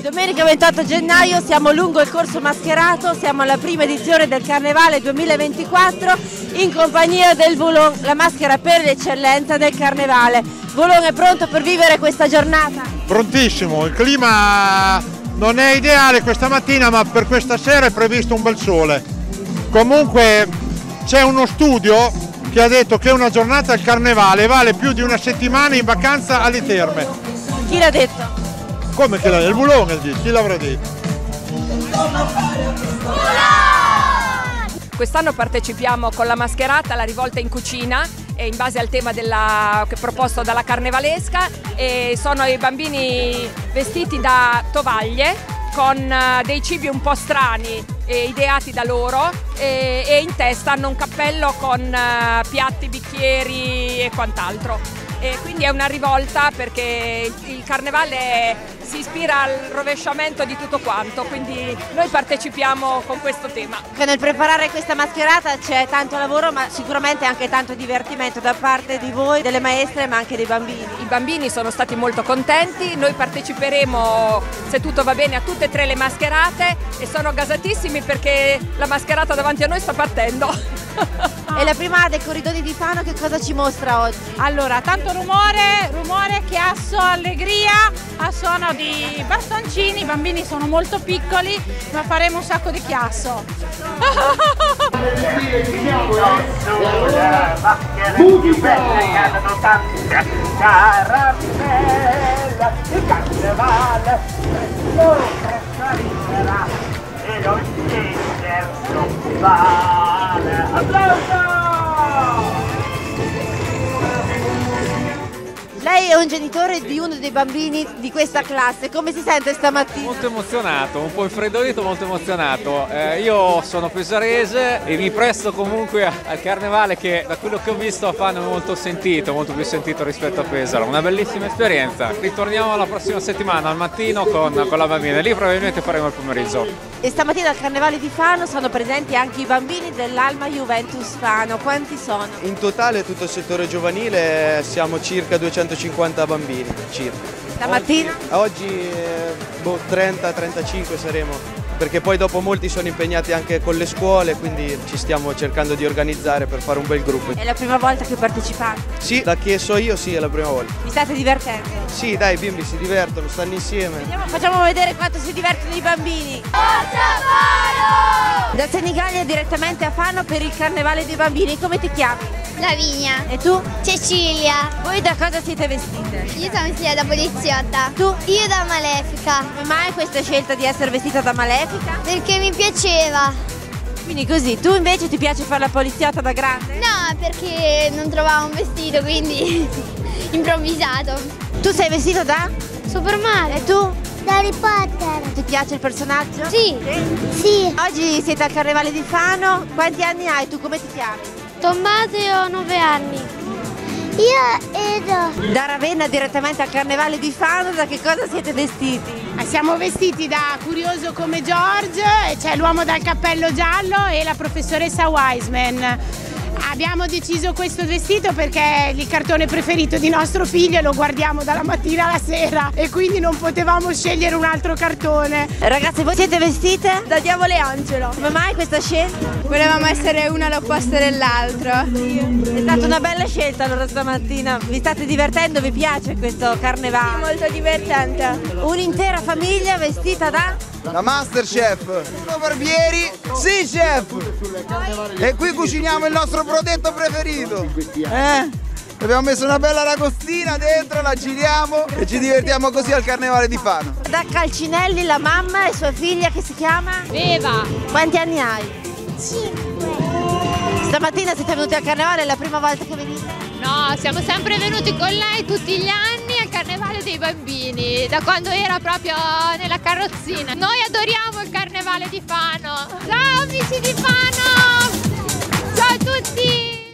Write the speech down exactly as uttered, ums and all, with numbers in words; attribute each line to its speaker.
Speaker 1: Domenica ventotto gennaio siamo lungo il corso Mascherato, siamo alla prima edizione del Carnevale duemilaventiquattro in compagnia del Voulon, la maschera per l'eccellenza del Carnevale. Voulon è pronto per vivere questa giornata?
Speaker 2: Prontissimo, il clima non è ideale questa mattina, ma per questa sera è previsto un bel sole. Comunque c'è uno studio che ha detto che una giornata al Carnevale vale più di una settimana in vacanza alle terme.
Speaker 1: Chi l'ha detto?
Speaker 2: Come che l'ha detto? Il Voulon, chi l'avrà detto?
Speaker 3: Quest'anno partecipiamo con la mascherata alla rivolta in cucina in base al tema della, proposto dalla Carnevalesca, e sono i bambini vestiti da tovaglie con dei cibi un po' strani e ideati da loro, e, e in testa hanno un cappello con piatti, bicchieri e quant'altro. E quindi è una rivolta perché il Carnevale si ispira al rovesciamento di tutto quanto, quindi noi partecipiamo con questo tema.
Speaker 1: Nel preparare questa mascherata c'è tanto lavoro, ma sicuramente anche tanto divertimento da parte di voi, delle maestre, ma anche dei bambini.
Speaker 3: I bambini sono stati molto contenti, noi parteciperemo, se tutto va bene, a tutte e tre le mascherate e sono gasatissimi perché la mascherata davanti a noi sta partendo.
Speaker 1: E la prima dei corridoi di Fano che cosa ci mostra oggi?
Speaker 4: Allora, tanto rumore, rumore, chiasso, allegria, a suono di bastoncini, i bambini sono molto piccoli, ma faremo un sacco di chiasso.
Speaker 1: Lei è un genitore di uno dei bambini di questa classe, come si sente stamattina?
Speaker 5: Molto emozionato, un po' infreddolito, molto emozionato. Eh, io sono pesarese e mi presto comunque al Carnevale, che da quello che ho visto a Fano è molto sentito, molto più sentito rispetto a Pesaro. Una bellissima esperienza. Ritorniamo la prossima settimana al mattino con, con la bambina, lì probabilmente faremo il pomeriggio.
Speaker 1: E stamattina al Carnevale di Fano sono presenti anche i bambini dell'Alma Juventus Fano. Quanti sono?
Speaker 6: In totale tutto il settore giovanile siamo circa duecentocinquanta bambini circa.
Speaker 1: Stamattina?
Speaker 6: Oggi, oggi eh, boh, trenta trentacinque saremo, perché poi dopo molti sono impegnati anche con le scuole, quindi ci stiamo cercando di organizzare per fare un bel gruppo.
Speaker 1: È la prima volta che partecipate?
Speaker 6: Sì, da che so io sì, è la prima volta.
Speaker 1: Vi state divertendo?
Speaker 6: Sì, dai, i bimbi si divertono, stanno insieme.
Speaker 1: Vediamo, facciamo vedere quanto si divertono i bambini. Da Senigallia direttamente a Fano per il Carnevale dei bambini, come ti chiami?
Speaker 7: Lavinia.
Speaker 1: E tu?
Speaker 7: Cecilia.
Speaker 1: Voi da cosa siete vestite?
Speaker 7: Io sono vestita da poliziotta.
Speaker 1: Tu?
Speaker 7: Io da Malefica.
Speaker 1: Come mai questa scelta di essere vestita da Malefica?
Speaker 7: Perché mi piaceva.
Speaker 1: Quindi così, tu invece ti piace fare la poliziotta da grande?
Speaker 7: No, perché non trovavo un vestito, quindi improvvisato.
Speaker 1: Tu sei vestito da?
Speaker 7: Super Mario.
Speaker 1: E tu?
Speaker 7: Da Harry Potter.
Speaker 1: Ti piace il personaggio?
Speaker 7: Sì. Sì.
Speaker 1: Oggi siete al Carnevale di Fano, quanti anni hai? Tu come ti chiami?
Speaker 7: Tommaso, ho nove anni. Io Edo.
Speaker 1: Da Ravenna direttamente al Carnevale di Fano, da che cosa siete vestiti?
Speaker 4: Siamo vestiti da curioso come George, c'è l'uomo dal cappello giallo e la professoressa Wiseman. Abbiamo deciso questo vestito perché è il cartone preferito di nostro figlio e lo guardiamo dalla mattina alla sera e quindi non potevamo scegliere un altro cartone.
Speaker 1: Ragazze, voi siete vestite?
Speaker 7: Da Diavolo e Angelo.
Speaker 1: Come mai questa scelta?
Speaker 7: Volevamo essere una all'opposto dell'altro.
Speaker 1: È stata una bella scelta allora stamattina. Vi state divertendo? Vi piace questo carnevale?
Speaker 7: Sì, molto divertente.
Speaker 1: Un'intera famiglia vestita da?
Speaker 6: Da Masterchef. Sono barbieri? Sì, chef. E qui cuciniamo il nostro prodotto preferito. Eh? Abbiamo messo una bella ragostina dentro, la giriamo e ci divertiamo così al Carnevale di Fano.
Speaker 1: Da Calcinelli la mamma e sua figlia che si chiama?
Speaker 4: Eva.
Speaker 1: Quanti anni hai?
Speaker 7: Cinque.
Speaker 1: Stamattina siete venuti al Carnevale, è la prima volta che venite?
Speaker 8: No, siamo sempre venuti con lei tutti gli anni al Carnevale dei bambini, da quando era proprio nella carrozzina. Noi adoriamo il Carnevale di Fano. Ciao amici di Fano! Ciao a tutti!